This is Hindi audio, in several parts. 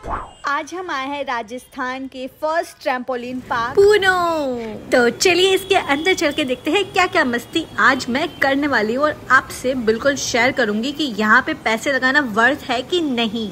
आज हम आए हैं राजस्थान के फर्स्ट ट्रैम्पोलिन पार्क पूनो। तो चलिए इसके अंदर चल के देखते हैं क्या क्या मस्ती आज मैं करने वाली हूँ और आपसे बिल्कुल शेयर करूंगी कि यहाँ पे पैसे लगाना वर्थ है कि नहीं।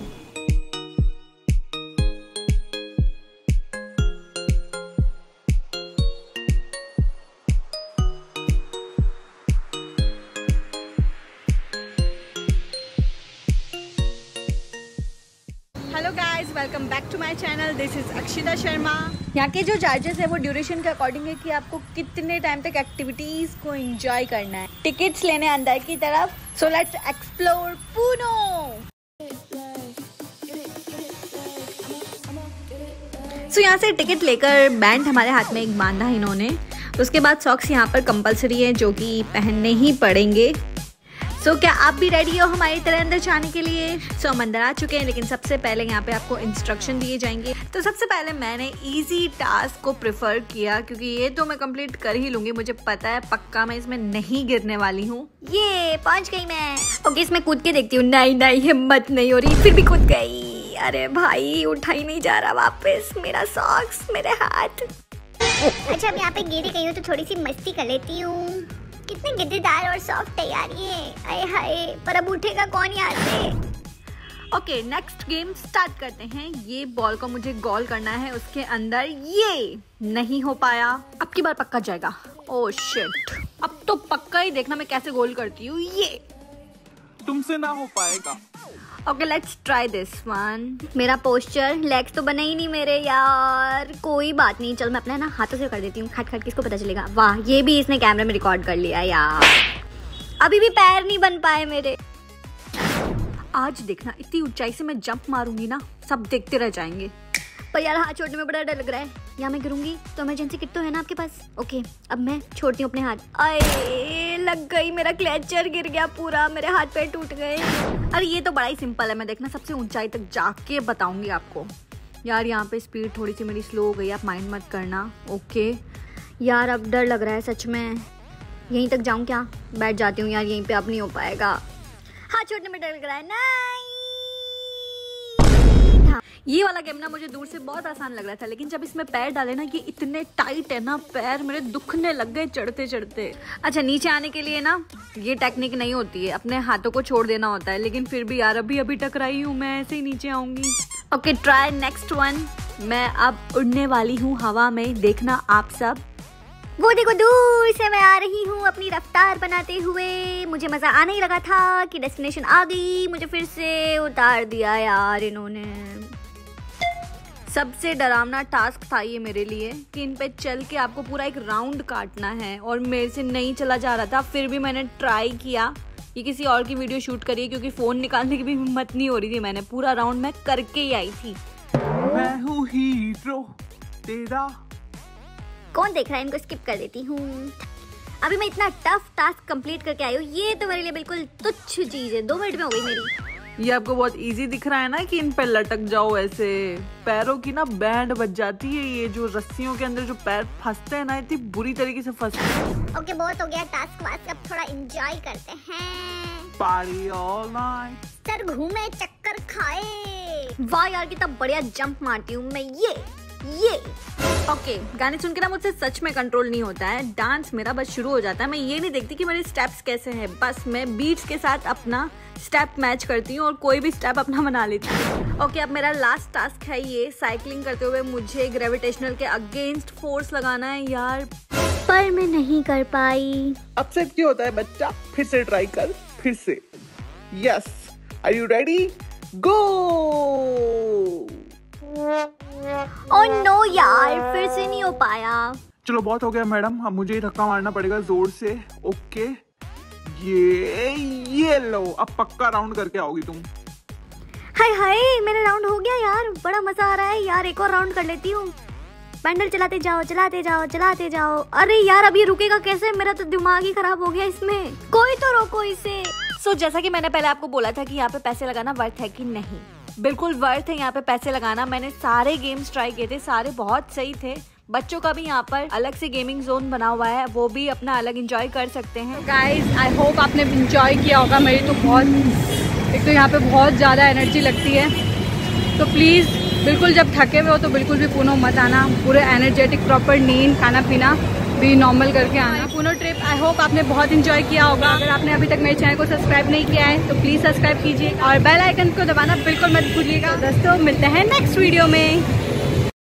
Hello guys, welcome back to my channel. This is Akshita Sharma. यहाँ के जो चार्जेस है वो ड्यूरेशन के अकॉर्डिंग है कि आपको कितने टाइम तक एक्टिविटीज को एंजॉय करना है। टिकट्स लेने अंदर की तरफ। So let's explore पूनो। सो यहाँ से टिकट लेकर बैंड हमारे हाथ में एक बांधा इन्होंने। उसके बाद सॉक्स यहाँ पर कंपलसरी है जो कि पहनने ही पड़ेंगे। सो क्या आप भी रेडी हो हमारी तरह अंदर जाने के लिए? हम अंदर आ चुके हैं, लेकिन सबसे पहले यहाँ पे आपको इंस्ट्रक्शन दिए जाएंगे। तो सबसे पहले मैंने इजी टास्क को प्रेफर किया क्योंकि ये तो मैं कंप्लीट कर ही लूंगी। मुझे पता है पक्का मैं इसमें नहीं गिरने वाली हूँ। ये पहुंच गई मैं। ओके, इसमें कूद के देखती हूँ। नहीं हिम्मत नहीं हो रही, फिर भी कूद गई। अरे भाई, उठा ही नहीं जा रहा वापस मेरा सॉक्स, मेरे हाथ। अच्छा, अब यहाँ पे गिरी गई हूँ तो थोड़ी सी मस्ती कर लेती हूँ। कितने गिद्देदार और सॉफ्ट है यार ये। आए हाय, पर अब उठेगा कौन यहाँ से? ओके, नेक्स्ट गेम स्टार्ट करते हैं। ये बॉल को मुझे गोल करना है उसके अंदर। ये नहीं हो पाया, अब की बार पक्का जाएगा। ओह शिट, अब तो पक्का ही देखना मैं कैसे गोल करती हूँ। ये तुमसे ना हो पाएगा। Okay, let's try this one. मेरा पोस्चर, लेग्स तो बने ही नहीं मेरे यार। कोई बात नहीं, चल मैं अपने ना हाथों से कर देती हूँ। खट खट किसको पता चलेगा। वाह, ये भी इसने कैमरे में रिकॉर्ड कर लिया यार। अभी भी पैर नहीं बन पाए मेरे। आज देखना, इतनी ऊंचाई से मैं जंप मारूंगी ना, सब देखते रह जाएंगे। पर यार हाथ छोड़ने में बड़ा डर लग रहा है। यहाँ मैं गिरूंगी तो इमरजेंसी किट तो है ना आपके पास? ओके, अब मैं छोड़ती हूँ अपने हाथ। अरे लग गई, मेरा क्लेचर गिर गया पूरा, मेरे हाथ पैर टूट गए। अरे ये तो बड़ा ही सिंपल है, मैं देखना सबसे ऊंचाई तक जाके बताऊंगी आपको। यार यहाँ पे स्पीड थोड़ी सी मेरी स्लो हो गई, आप माइंड मत करना। ओके यार, अब डर लग रहा है सच में। यहीं तक जाऊँ क्या? बैठ जाती हूँ यार यहीं पे, अब नहीं हो पाएगा। हाथ छोड़ने में डर लग रहा है। नहीं, ये वाला गेम ना मुझे दूर से बहुत आसान लग रहा था, लेकिन जब इसमें पैर डाले ना, ये इतने टाइट है ना, पैर मेरे दुखने लग गए चढ़ते चढ़ते। अच्छा, नीचे आने के लिए ना ये टेक्निक नहीं होती है, अपने हाथों को छोड़ देना होता है। लेकिन फिर भी यार अभी टकराई हूँ मैं, ऐसे ही नीचे आऊंगी। Okay, try next one. मैं अब उड़ने वाली हूँ हवा में, देखना आप सब। वो देखो, दूर से मैं आ रही हूँ अपनी रफ्तार बनाते हुए। मुझे मजा आने ही लगा था कि डेस्टिनेशन आ गई, मुझे फिर से उतार दिया यार इन्होंने। सबसे डरावना टास्क था ये मेरे लिए कि इन पे चल के आपको पूरा एक राउंड काटना है, और मेरे से नहीं चला जा रहा था। फिर भी मैंने ट्राई किया। ये किसी और की वीडियो शूट करी है क्योंकि फोन निकालने की भी हिम्मत नहीं हो रही थी। मैंने पूरा राउंड मैं करके ही आई थी। मैं हूँ हीरो तेरा। कौन देख रहा है? इनको स्किप कर देती हूँ। अभी मैं इतना टफ टास्क कंप्लीट करके आई हूँ, ये तो मेरे लिए बिल्कुल तुच्छ चीज है। 2 मिनट में हो गई मेरी। ये आपको बहुत इजी दिख रहा है ना कि इन पे लटक जाओ ऐसे। पैरों की ना बैंड बज जाती है। ये जो रस्सियों के अंदर जो पैर फंसते हैं ना, इतनी बुरी तरीके से फंसते हैं। ओके, बहुत हो गया टास्क वास्क, अब थोड़ा एंजॉय करते हैं। Party all night. सर घूमे, चक्कर खाए। वाह यार, कितना बढ़िया जंप मारती हूँ मैं। ये ओके, गाने सुन के ना मुझसे सच में कंट्रोल नहीं होता है। डांस मेरा बस शुरू हो जाता है। मैं ये नहीं देखती कि मेरे स्टेप्स कैसे हैं, बस मैं बीट्स के साथ अपना स्टेप मैच करती हूँ और कोई भी स्टेप अपना बना लेती हूँ। ओके, अब मेरा लास्ट टास्क है ये। साइकिलिंग करते हुए मुझे ग्रेविटेशनल के अगेंस्ट फोर्स लगाना है यार, पर मैं नहीं कर पाई। अपसेट क्यों होता है बच्चा? फिर से ट्राई कर, फिर से। Yes, are you ready? Go. Oh no यार, फिर से नहीं हो पाया। चलो बहुत हो गया मैडम, अब मुझे धक्का मारना पड़ेगा जोर से। ओके, ये लो, अब पक्का राउंड करके आओगी तुम। हाय हाय, मेरा राउंड हो गया यार, बड़ा मजा आ रहा है यार। एक और राउंड कर लेती हूँ। पैंडल चलाते जाओ, चलाते जाओ, चलाते जाओ। अरे यार, अब ये रुकेगा कैसे? मेरा तो दिमाग ही खराब हो गया इसमें। कोई तो रोको इसे। सो जैसा कि मैंने पहले आपको बोला था कि यहाँ पे पैसे लगाना वर्थ है कि नहीं, बिल्कुल वर्थ है यहाँ पे पैसे लगाना। मैंने सारे गेम्स ट्राई किए थे, सारे बहुत सही थे। बच्चों का भी यहाँ पर अलग से गेमिंग जोन बना हुआ है, वो भी अपना अलग एंजॉय कर सकते हैं। गाइज, आई होप आपने एंजॉय किया होगा। मेरी तो बहुत, एक तो यहाँ पे बहुत ज़्यादा एनर्जी लगती है तो प्लीज़ बिल्कुल जब थके हुए हो तो बिल्कुल भी पूनो मत आना, पूरे एनर्जेटिक प्रॉपर नींद खाना पीना भी नॉर्मल करके आना। पूनो ट्रिप आई होप आपने बहुत इंजॉय किया होगा। अगर आपने अभी तक मेरे चैनल को सब्सक्राइब नहीं किया है तो प्लीज़ सब्सक्राइब कीजिए और बेल आइकन को दबाना बिल्कुल मत भूलिएगा। दोस्तों मिलते हैं नेक्स्ट वीडियो में।